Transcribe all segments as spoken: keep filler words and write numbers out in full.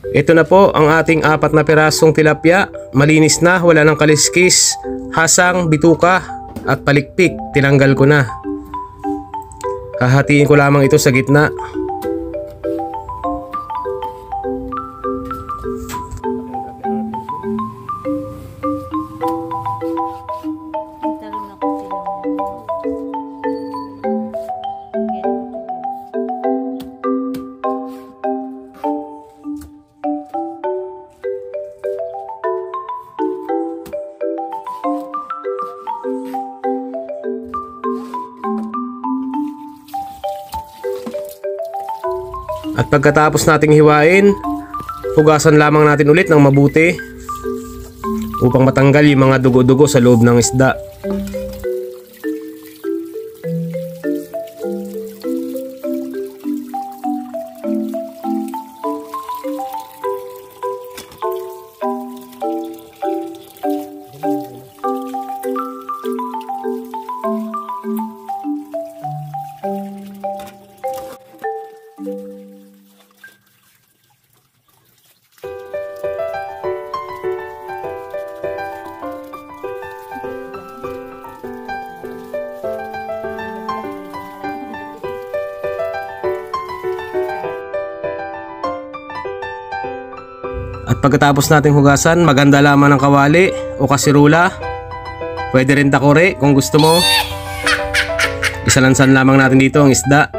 Ito na po ang ating apat na pirasong tilapia. Malinis na, wala nang kaliskis, hasang, bituka at palikpik. Tinanggal ko na. Hahatiin ko lamang ito sa gitna. At pagkatapos nating hiwain, hugasan lamang natin ulit ng mabuti upang matanggal yung mga dugo-dugo sa loob ng isda. At pagkatapos nating hugasan, maganda lamang ng kawali o kasirula. Pwede rin takore kung gusto mo. Isalansan lamang natin dito ang isda.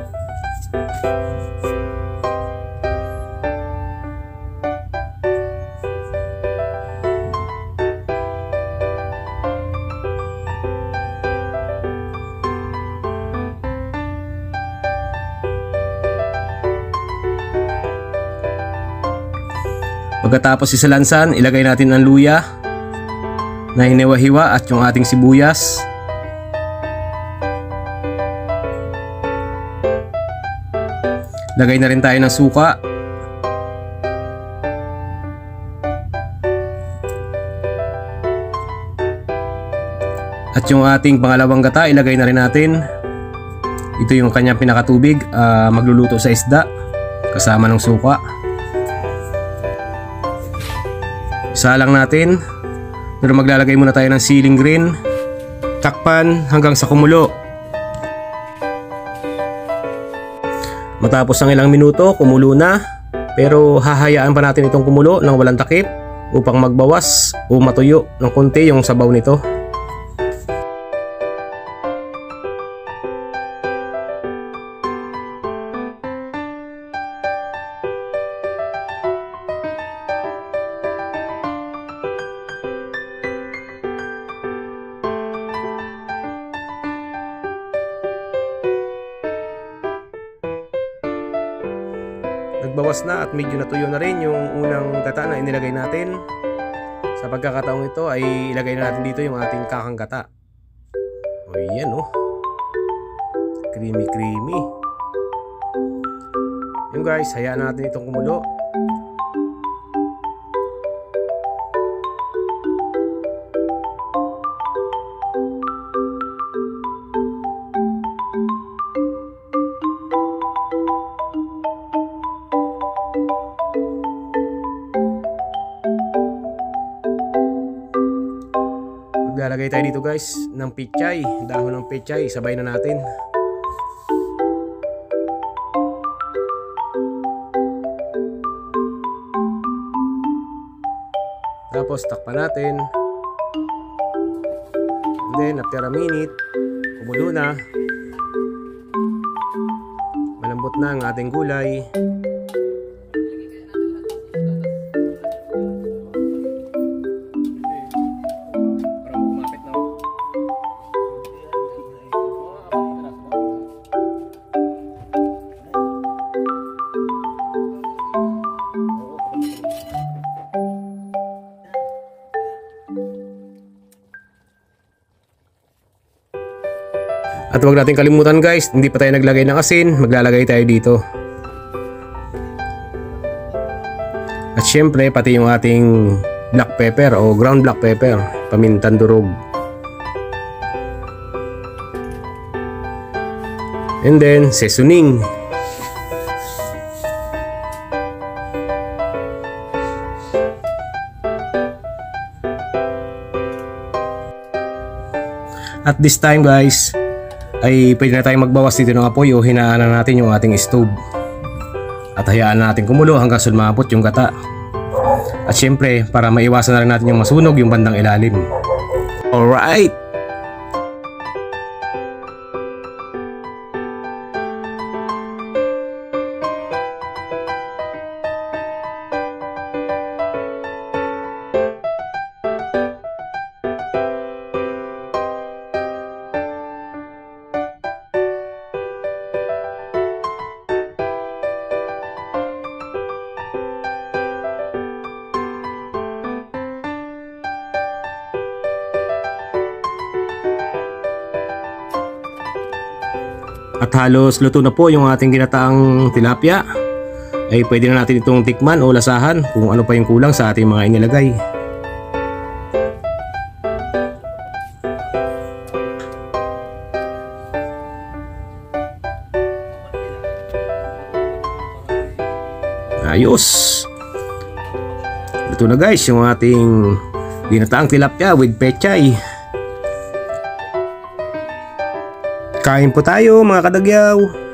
Pagkatapos isalansan, ilagay natin ang luya na hiniwa-hiwa at yung ating sibuyas. Lagay na rin tayo ng suka. At yung ating pangalawang gata, ilagay na rin natin. Ito yung kanyang pinakatubig, uh, magluluto sa isda kasama ng suka. Salang natin, pero maglalagay muna tayo ng siling green. Takpan hanggang sa kumulo. Matapos ang ilang minuto, kumulo na. Pero hahayaan pa natin itong kumulo ng walang takip upang magbawas o matuyo ng konti yung sabaw nito. Nagbawas na at medyo natuyo na rin yung unang gata na inilagay natin. Sa pagkakataong ito ay ilagay na natin dito yung ating kakang gata. O yan o, creamy creamy. Yung guys, hayaan natin itong kumulo. Maglalagay tayo dito guys ng pechay, dahon ng pechay, sabay na natin. Tapos takpan natin. And then after a minute, kumulo na. Malambot na ang ating gulay. At huwag natin kalimutan guys, hindi pa tayo naglagay ng asin, maglalagay tayo dito. At syempre pati yung ating black pepper o ground black pepper, pamintang durog. And then seasoning. At this time guys, ay pwede na tayong magbawas dito ng apoy o hinaan na natin yung ating stove. At hayaan natin kumulo hanggang sa lumapot yung gata. At syempre, para maiwasan na rin natin yung masunog yung bandang ilalim. Alright! At halos luto na po yung ating ginataang tilapia. Ay pwede na natin itong tikman o lasahan kung ano pa yung kulang sa ating mga inilagay. Ayos! Luto na guys yung ating ginataang tilapia with pechay. Kain po tayo mga kadagyaw.